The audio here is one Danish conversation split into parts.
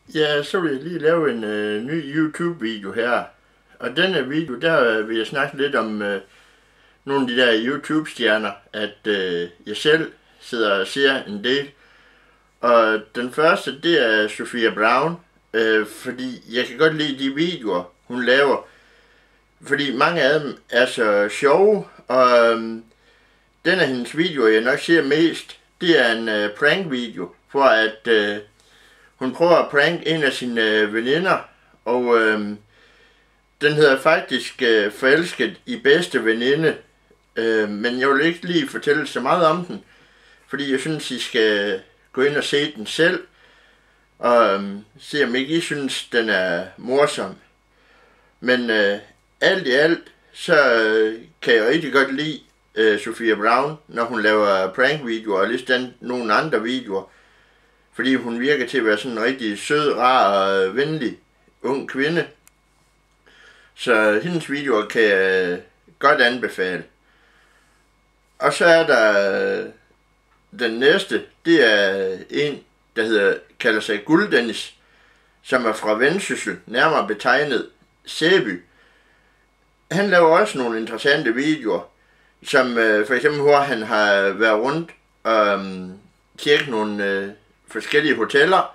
Ja, så vil jeg lige lave en ny YouTube-video her. Og denne video, der vil jeg snakke lidt om nogle af de der YouTube-stjerner, at jeg selv sidder og ser en del. Og den første, det er Sofia Brown, fordi jeg kan godt lide de videoer, hun laver. Fordi mange af dem er så sjove, og den af hendes videoer, jeg nok ser mest, det er en prank-video, for at hun prøver at prank en af sine veninder, og den hedder faktisk Forelsket i bedste veninde, men jeg vil ikke lige fortælle så meget om den, fordi jeg synes, I skal gå ind og se den selv, og se om ikke I synes, den er morsom. Men alt i alt, så kan jeg rigtig godt lide Sofia Brown, når hun laver prank-videoer, og lidt nogle andre videoer. Fordi hun virker til at være sådan en rigtig sød, rar og venlig ung kvinde. Så hendes videoer kan jeg godt anbefale. Og så er der den næste, det er en, der kalder sig Guld-Dennis, som er fra Vendsyssel, nærmere betegnet Sæby. Han laver også nogle interessante videoer, som for eksempel hvor han har været rundt og tjekket nogle forskellige hoteller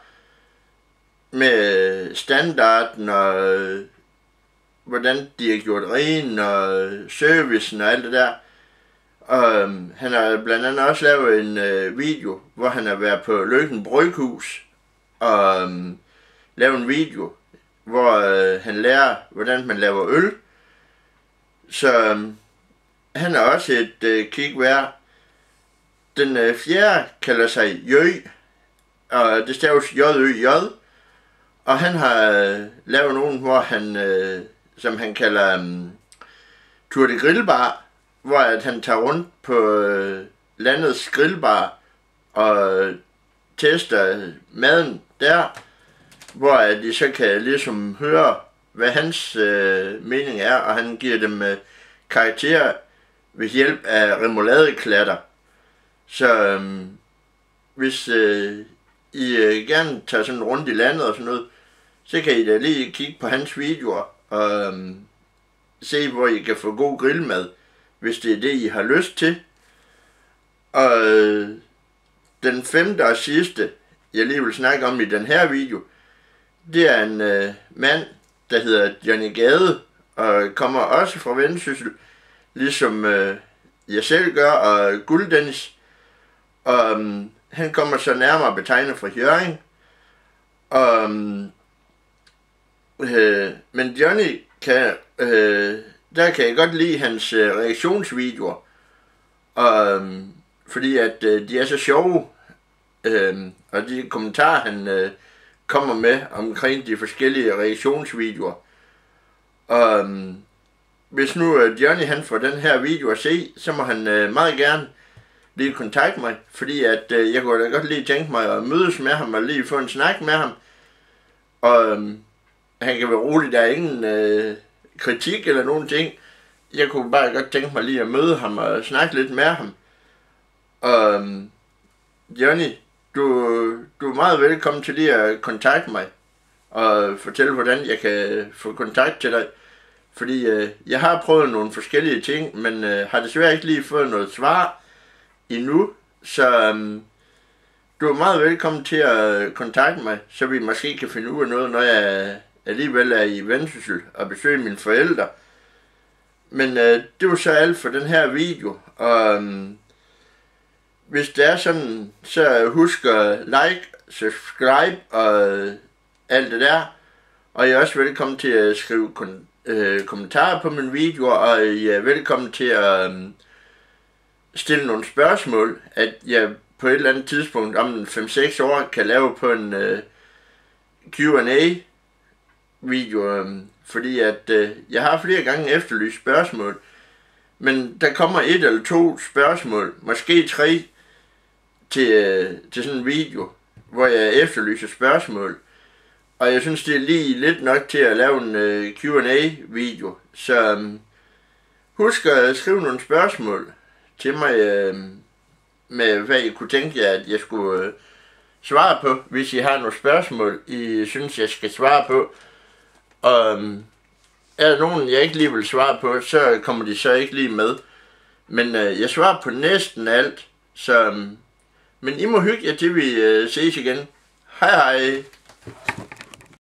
med standarden og hvordan de har gjort rent og servicen og alt det der. Og han har blandt andet også lavet en video, hvor han har været på Løkken Bryghus og lavet en video, hvor han lærer, hvordan man laver øl. Så han er også et kig værd. Den fjerde kalder sig Jø, og det staves J-Ø-J, og han har lavet nogen, hvor han, som han kalder Tour de Grillbar, hvor at han tager rundt på landets grillbar og tester maden der, hvor at de så kan ligesom høre, hvad hans mening er, og han giver dem karakterer ved hjælp af remouladeklatter. Så hvis I gerne tager sådan rundt i landet og sådan noget, så kan I da lige kigge på hans videoer og se, hvor I kan få god grillmad, hvis det er det, I har lyst til. Og den femte og sidste, jeg lige vil snakke om i den her video, det er en mand, der hedder Johnny Gade, og kommer også fra Vendsyssel, ligesom jeg selv gør, og Guld-Dennis. Og han kommer så nærmere betegnet fra Hjørring. Og men Johnny kan, der kan jeg godt lide hans reaktionsvideoer, og fordi at de er så sjove, og de kommentarer han kommer med omkring de forskellige reaktionsvideoer. Og hvis nu Johnny han får den her video at se, så må han meget gerne lige kontakte mig, fordi at jeg kunne da godt lige tænke mig at mødes med ham og lige få en snak med ham. Og han kan være rolig, der er ingen kritik eller nogen ting. Jeg kunne bare godt tænke mig lige at møde ham og snakke lidt med ham. Og Johnny, du er meget velkommen til lige at kontakte mig og fortælle, hvordan jeg kan få kontakt til dig. Fordi jeg har prøvet nogle forskellige ting, men har desværre ikke lige fået noget svar endnu. Så du er meget velkommen til at kontakte mig, så vi måske kan finde ud af noget, når jeg alligevel er i Vendsyssel og besøger mine forældre. Men det var så alt for den her video. Og hvis det er sådan, så husk at like, subscribe og alt det der. Og I er også velkommen til at skrive kommentarer på mine videoer, og I er velkommen til at stille nogle spørgsmål, at jeg på et eller andet tidspunkt om 5-6 år kan lave på en Q&A video, fordi at jeg har flere gange efterlyst spørgsmål, men der kommer 1 eller 2 spørgsmål, måske 3 til sådan en video, hvor jeg efterlyser spørgsmål, og jeg synes det er lige lidt nok til at lave en Q&A video, så husk at skrive nogle spørgsmål til mig med hvad I kunne tænke jer, at jeg skulle svare på, hvis I har nogle spørgsmål, I synes, jeg skal svare på. Og er der nogen, jeg ikke lige vil svare på, så kommer de så ikke lige med. Men jeg svarer på næsten alt, så... men I må hygge jer til vi ses igen. Hej hej!